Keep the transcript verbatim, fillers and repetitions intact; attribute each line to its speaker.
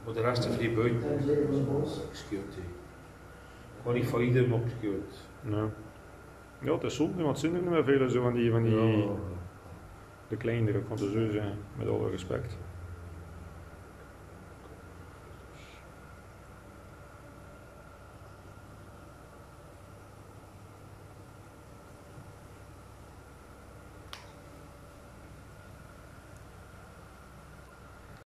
Speaker 1: Maar de rest is niet buiten. Geskeurd. Gewoon niet van iedereen opgeskeurd.
Speaker 2: Ja. Ja, het is zonde, want het zijn er niet meer veel zo van die, van die
Speaker 1: Ja.
Speaker 2: de kleinere, ik vond het zo zijn, met alle respect.